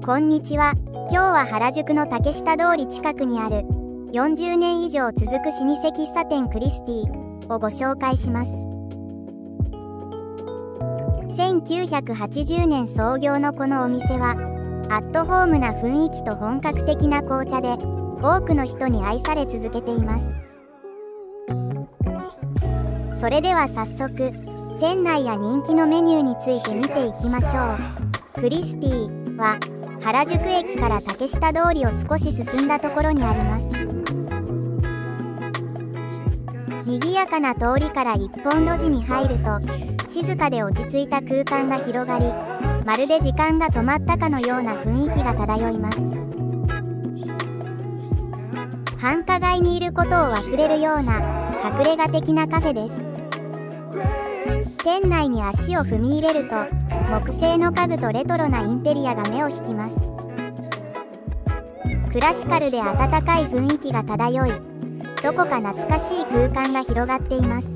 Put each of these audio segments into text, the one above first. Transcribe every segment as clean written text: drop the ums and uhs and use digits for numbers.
こんにちは。今日は原宿の竹下通り近くにある40年以上続く老舗喫茶店クリスティをご紹介します。1980年創業のこのお店はアットホームな雰囲気と本格的な紅茶で多くの人に愛され続けています。それでは早速店内や人気のメニューについて見ていきましょう。クリスティは原宿駅から竹下通りを少し進んだところにあります。賑やかな通りから一本路地に入ると静かで落ち着いた空間が広がり、まるで時間が止まったかのような雰囲気が漂います。繁華街にいることを忘れるような隠れ家的なカフェです。店内に足を踏み入れると木製の家具とレトロなインテリアが目を引きます。クラシカルで温かい雰囲気が漂い、どこか懐かしい空間が広がっています。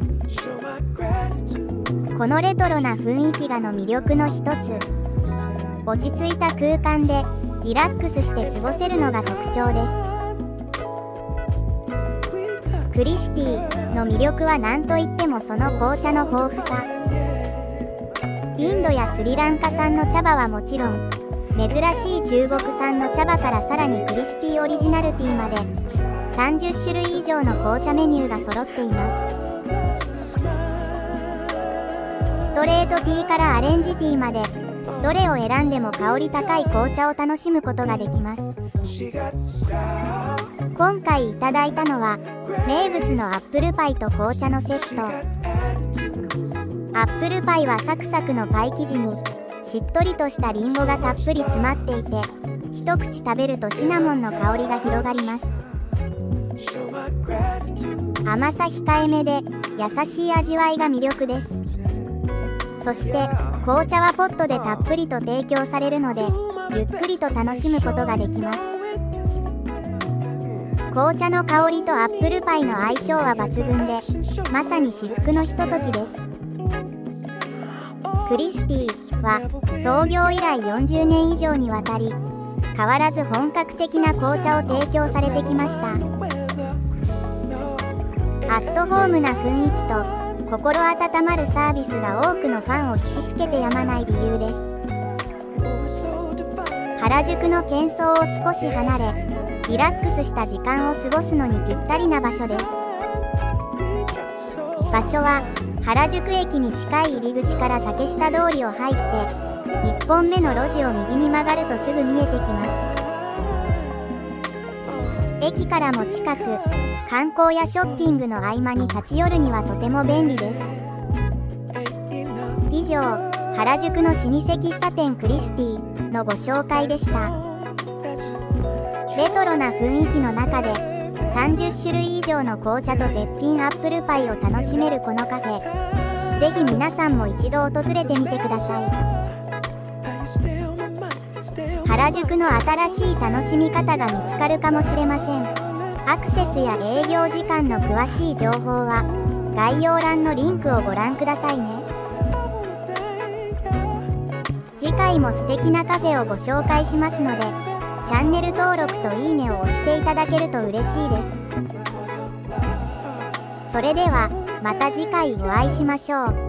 このレトロな雰囲気がの魅力の一つ、落ち着いた空間でリラックスして過ごせるのが特徴です。クリスティの魅力は何といってもその紅茶の豊富さ。インドやスリランカ産の茶葉はもちろん、珍しい中国産の茶葉からさらにクリスティオリジナルティーまで30種類以上の紅茶メニューが揃っています。ストレートティーからアレンジティーまでどれを選んでも香り高い紅茶を楽しむことができます。今回いただいたのは名物のアップルパイと紅茶のセット。アップルパイはサクサクのパイ生地にしっとりとしたリンゴがたっぷり詰まっていて、一口食べるとシナモンの香りが広がります。甘さ控えめで優しい味わいが魅力です。そして紅茶はポットでたっぷりと提供されるのでゆっくりと楽しむことができます。紅茶の香りとアップルパイの相性は抜群で、まさに至福のひとときです。クリスティは創業以来40年以上にわたり変わらず本格的な紅茶を提供されてきました。アットホームな雰囲気と心温まるサービスが多くのファンを引きつけてやまない理由です。原宿の喧騒を少し離れリラックスした時間を過ごすのにぴったりな場所です。場所は原宿駅に近い入り口から竹下通りを入って1本目の路地を右に曲がるとすぐ見えてきます。駅からも近く、観光やショッピングの合間に立ち寄るにはとても便利です。以上、原宿の老舗喫茶店クリスティのご紹介でした。レトロな雰囲気の中で30種類以上の紅茶と絶品アップルパイを楽しめるこのカフェ、ぜひ皆さんも一度訪れてみてください。原宿の新しい楽しみ方が見つかるかもしれません。アクセスや営業時間の詳しい情報は概要欄のリンクをご覧くださいね。次回も素敵なカフェをご紹介しますので、チャンネル登録といいねを押していただけると嬉しいです。それではまた次回お会いしましょう。